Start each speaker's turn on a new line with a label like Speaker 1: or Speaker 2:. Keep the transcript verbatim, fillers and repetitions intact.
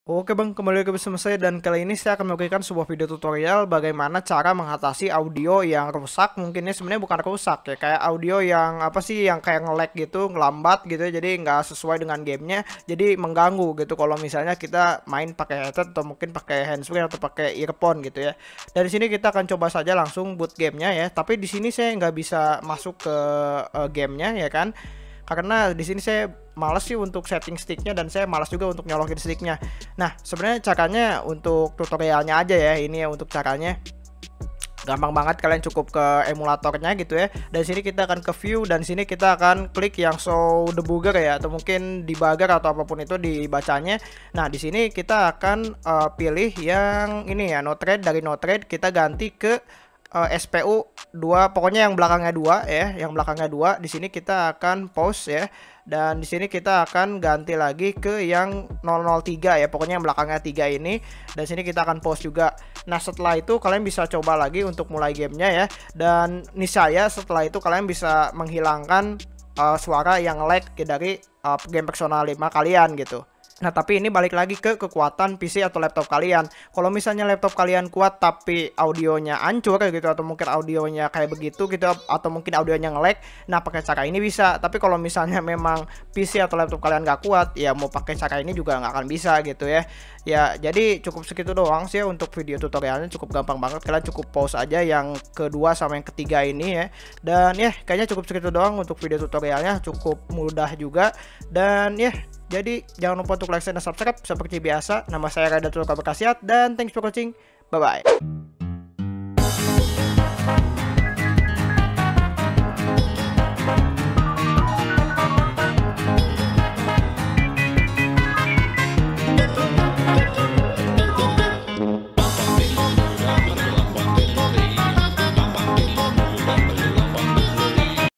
Speaker 1: Oke Bang, kembali lagi bersama saya dan kali ini saya akan memberikan sebuah video tutorial bagaimana cara mengatasi audio yang rusak. Mungkinnya sebenarnya bukan rusak ya, kayak audio yang apa sih, yang kayak nge-lag gitu, ngelambat gitu ya, jadi nggak sesuai dengan gamenya, jadi mengganggu gitu kalau misalnya kita main pakai headset atau mungkin pakai handsfree atau pakai earphone gitu ya. Dari sini kita akan coba saja langsung boot gamenya ya, tapi di sini saya nggak bisa masuk ke uh, gamenya ya kan. Karena di sini saya males sih untuk setting sticknya dan saya malas juga untuk nyolokin sticknya. Nah, sebenarnya caranya untuk tutorialnya aja ya, ini ya untuk caranya. Gampang banget, kalian cukup ke emulatornya gitu ya. Dan sini kita akan ke view dan sini kita akan klik yang show debugger ya, atau mungkin debugger atau apapun itu dibacanya. Nah, di sini kita akan uh, pilih yang ini ya, Node-RED. Dari Node-RED kita ganti ke uh, S P U dua, pokoknya yang belakangnya dua ya, yang belakangnya dua. Di sini kita akan pause ya. Dan di sini kita akan ganti lagi ke yang nol nol tiga ya, pokoknya yang belakangnya tiga ini. Dan sini kita akan pause juga. Nah, setelah itu kalian bisa coba lagi untuk mulai gamenya ya. Dan niscaya setelah itu kalian bisa menghilangkan uh, suara yang lag dari uh, game Persona lima kalian gitu. Nah, tapi ini balik lagi ke kekuatan P C atau laptop kalian. Kalau misalnya laptop kalian kuat tapi audionya hancur gitu, atau mungkin audionya kayak begitu gitu, atau mungkin audionya nge-lag, nah pakai cara ini bisa. Tapi kalau misalnya memang P C atau laptop kalian gak kuat, ya mau pakai cara ini juga nggak akan bisa gitu ya. Ya, jadi cukup segitu doang sih untuk video tutorialnya, cukup gampang banget. Kalian cukup pause aja yang kedua sama yang ketiga ini ya. Dan ya, kayaknya cukup segitu doang untuk video tutorialnya, cukup mudah juga. Dan ya, jadi jangan lupa untuk like dan subscribe seperti biasa. Nama saya Rada Tulka Berkasiat dan thanks for watching. Bye bye.